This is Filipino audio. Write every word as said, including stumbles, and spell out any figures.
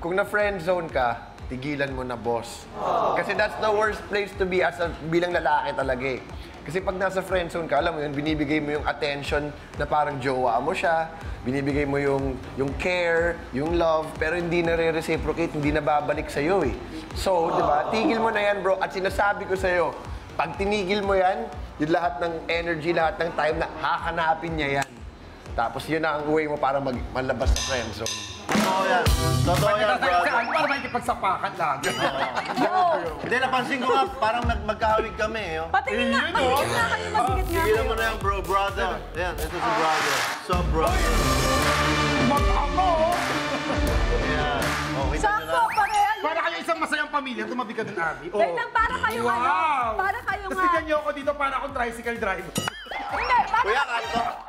kung na-friend zone ka, tigilan mo na, boss. Kasi that's the worst place to be as a, bilang lalaki talaga eh. Kasi pag nasa friend zone ka, alam mo yun, binibigay mo yung attention na parang jowa mo siya, binibigay mo yung, yung care, yung love, pero hindi na re-reciprocate, hindi na babalik sa'yo eh. So, di ba, tigil mo na yan, bro. At sinasabi ko sa'yo, pag tinigil mo yan, yung lahat ng energy, lahat ng time na hahanapin niya yan. Tapos yun na ang way mo para mag malabas sa friend zone. Totoo yan. Totoo yan, bro. Ano para makikipagsapakan lagi? Hindi, napansin ko nga, parang magkahawig kami. Eh. Patingin nga, patingin nga kayo, masigit nga Tigilan kayo. mo na yan, bro, brother. Ayan, ito si brother. So, brother. Mag-ako! Ayan. Oh, kita nyo Sakto, na. pareha. Para kayo isang masayang pamilya, tumabi ka dun, Abby. Oh. Wait lang, para kayong ano, Wow! para kayong Tapos nga. tignan niyo ako dito para akong tricycle driver. Hindi, para Kuya, kanto.